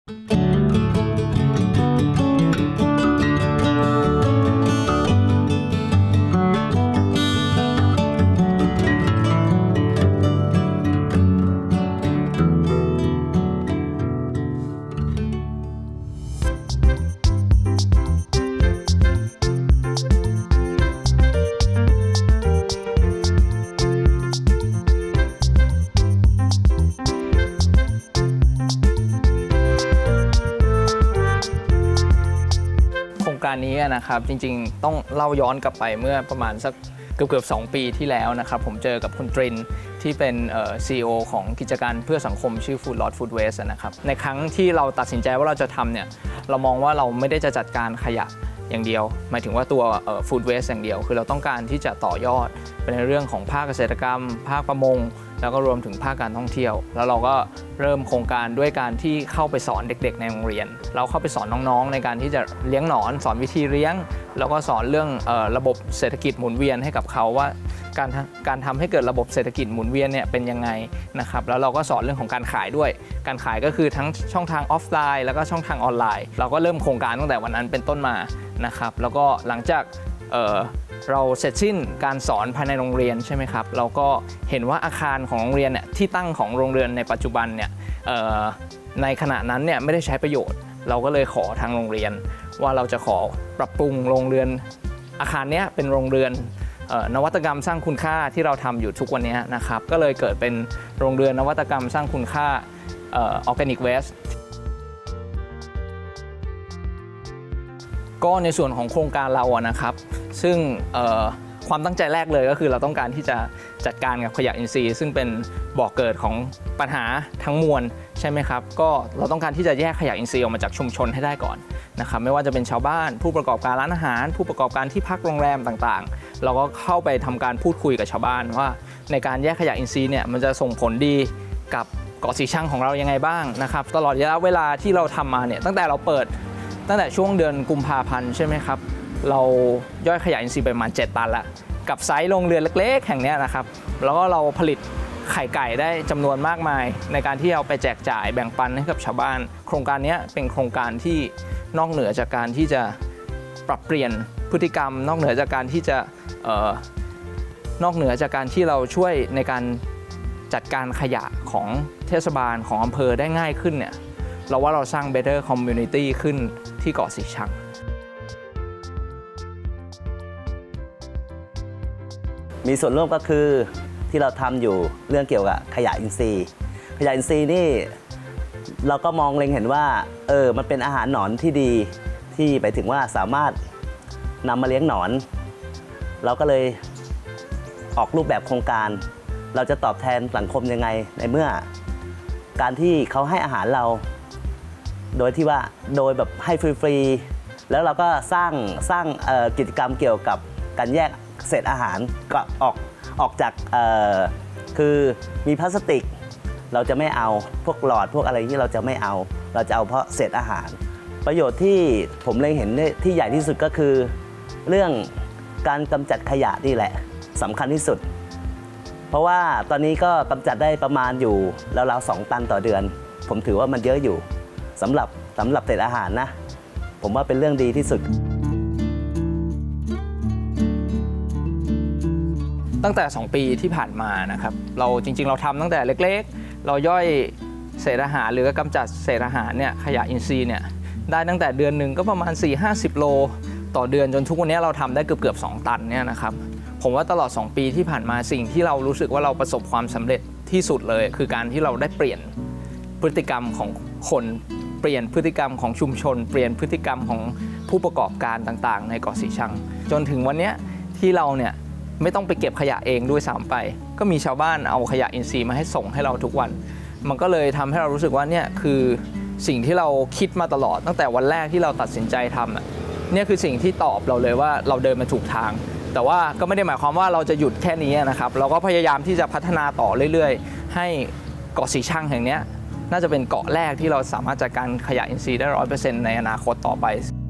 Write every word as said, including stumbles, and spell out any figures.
การนี้นะครับจริงๆต้องเล่าย้อนกลับไปเมื่อประมาณสักเกือบๆสองปีที่แล้วนะครับผมเจอกับคุณตรินที่เป็น ซี อี โอ ของกิจการเพื่อสังคมชื่อ Food Loss Food Waste นะครับในครั้งที่เราตัดสินใจว่าเราจะทำเนี่ยเรามองว่าเราไม่ได้จะจัดการขยะอย่างเดียวหมายถึงว่าตัว Food Waste อย่างเดียวคือเราต้องการที่จะต่อยอดเป็นในเรื่องของภาคเกษตรกรรมภาคประมงแล้วก็รวมถึงภาคการท่องเที่ยวแล้วเราก็เริ่มโครงการด้วยการที่เข้าไปสอนเด็กๆในโรงเรียนเราเข้าไปสอนน้องๆในการที่จะเลี้ยงหนอนสอนวิธีเลี้ยงแล้วก็สอนเรื่องเอ่อระบบเศรษฐกิจหมุนเวียนให้กับเขาว่าการการทำให้เกิดระบบเศรษฐกิจหมุนเวียนเนี่ยเป็นยังไงนะครับแล้วเราก็สอนเรื่องของการขายด้วยการขายก็คือทั้งช่องทางออฟไลน์แล้วก็ช่องทางออนไลน์เราก็เริ่มโครงการตั้งแต่วันนั้นเป็นต้นมานะครับแล้วก็หลังจากเอ่อเราเสร็จสิ้นการสอนภายในโรงเรียนใช่ไหมครับเราก็เห็นว่าอาคารของโรงเรียนเนี่ยที่ตั้งของโรงเรียนในปัจจุบันเนี่ยในขณะนั้นเนี่ยไม่ได้ใช้ประโยชน์เราก็เลยขอทางโรงเรียนว่าเราจะขอปรับปรุงโรงเรือนอาคารนี้เป็นโรงเรือนนวัตกรรมสร้างคุณค่าที่เราทำอยู่ทุกวันนี้นะครับก็เลยเกิดเป็นโรงเรือนนวัตกรรมสร้างคุณค่าออร์แกนิกเวสต์ก็ในส่วนของโครงการเราอะนะครับซึ่งความตั้งใจแรกเลยก็คือเราต้องการที่จะจัดการกับขยะอินทรีย์ซึ่งเป็นบ่อกเกิดของปัญหาทั้งมวลใช่ไหมครับก็เราต้องการที่จะแยกขยะอินทรีย์ออกมาจากชุมชนให้ได้ก่อนนะครับไม่ว่าจะเป็นชาวบ้านผู้ประกอบการร้านอาหารผู้ประกอบการที่พักโรงแรมต่างๆเราก็เข้าไปทำการพูดคุยกับชาวบ้านว่าในการแยกขยะอินทรีย์เนี่ยมันจะส่งผลดีกับเกาะสีชังของเรายังไงบ้างนะครับตลอดระยะเวลาที่เราทำมาเนี่ยตั้งแต่เราเปิดตั้งแต่ช่วงเดือนกุมภาพันธ์ใช่ไหมครับเราย่อยขยะอินทรีย์ไปประมาณเจ็ดตันละกับไซส์โรงเรือนเล็กๆแห่งนี้นะครับแล้วก็เราผลิตไข่ไก่ได้จำนวนมากมายในการที่เอาไปแจกจ่ายแบ่งปันให้กับชาวบ้านโครงการนี้เป็นโครงการที่นอกเหนือจากการที่จะปรับเปลี่ยนพฤติกรรมนอกเหนือจากการที่จะเอ่อนอกเหนือจากการที่เราช่วยในการจัดการขยะของเทศบาลของอำเภอได้ง่ายขึ้นเนี่ยเราว่าเราสร้าง better community ขึ้นที่เกาะสีชังมีส่วนร่วมก็คือที่เราทำอยู่เรื่องเกี่ยวกับขยะอินทรีย์ขยะอินทรีย์นี่เราก็มองเล็งเห็นว่าเออมันเป็นอาหารหนอนที่ดีที่ไปถึงว่าสามารถนำมาเลี้ยงหนอนเราก็เลยออกรูปแบบโครงการเราจะตอบแทนสังคมยังไงในเมื่อการที่เขาให้อาหารเราโดยที่ว่าโดยแบบให้ฟรีๆแล้วเราก็สร้างสร้างกิจกรรมเกี่ยวกับการแยกเศษอาหารก็ออกออกจากคือมีพลาสติกเราจะไม่เอาพวกหลอดพวกอะไรที่เราจะไม่เอาเราจะเอาเพราะเศษอาหารประโยชน์ที่ผมเล็งเห็นที่ใหญ่ที่สุดก็คือเรื่องการกำจัดขยะนี่แหละสำคัญที่สุดเพราะว่าตอนนี้ก็กำจัดได้ประมาณอยู่ราวๆสองตันต่อเดือนผมถือว่ามันเยอะอยู่สำหรับสำหรับเศษอาหารนะผมว่าเป็นเรื่องดีที่สุดตั้งแต่สองปีที่ผ่านมานะครับเราจริงๆเราทำตั้งแต่เล็กๆเราย่อยเศษอาหารหรือกำจัดเศษอาหารเนี่ยขยะอินทรีย์เนี่ยได้ตั้งแต่เดือนหนึ่งก็ประมาณ สี่ห้าสิบ โลต่อเดือนจนทุกวันนี้เราทำได้เกือบๆสองตันเนี่ยนะครับผมว่าตลอดสองปีที่ผ่านมาสิ่งที่เรารู้สึกว่าเราประสบความสำเร็จที่สุดเลยคือการที่เราได้เปลี่ยนพฤติกรรมของคนเปลี่ยนพฤติกรรมของชุมชนเปลี่ยนพฤติกรรมของผู้ประกอบการต่างๆในเกาะสีชังจนถึงวันนี้ที่เราเนี่ยไม่ต้องไปเก็บขยะเองด้วยซ้ำไปก็มีชาวบ้านเอาขยะอินทรีย์มาให้ส่งให้เราทุกวันมันก็เลยทำให้เรารู้สึกว่าเนี่ยคือสิ่งที่เราคิดมาตลอดตั้งแต่วันแรกที่เราตัดสินใจทำอ่ะเนี่ยคือสิ่งที่ตอบเราเลยว่าเราเดินมาถูกทางแต่ว่าก็ไม่ได้หมายความว่าเราจะหยุดแค่นี้นะครับเราก็พยายามที่จะพัฒนาต่อเรื่อยๆให้เกาะสีชังแห่งนี้น่าจะเป็นเกาะแรกที่เราสามารถจัดการขยะอินทรีย์ได้ ร้อยเปอร์เซ็นต์ ในอนาคตต่อไป